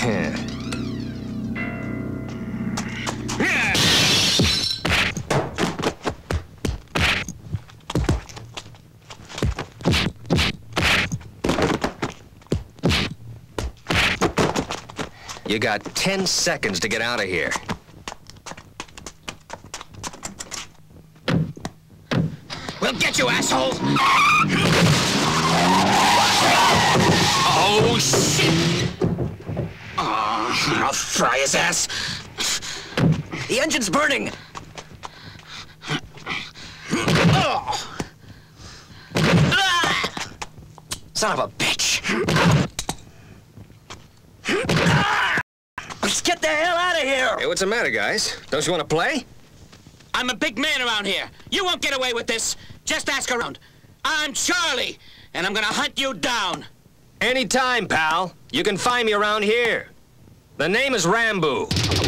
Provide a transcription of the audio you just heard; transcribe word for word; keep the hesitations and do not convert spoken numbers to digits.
You got ten seconds to get out of here. We'll get you, asshole! Oh, shit! Oh, I'll fry his ass. The engine's burning! Oh. Son of a bitch! Let's get the hell out of here! Hey, what's the matter, guys? Don't you want to play? I'm a big man around here. You won't get away with this. Just ask around. I'm Charlie, and I'm gonna hunt you down. Anytime, pal. You can find me around here. The name is Rambo.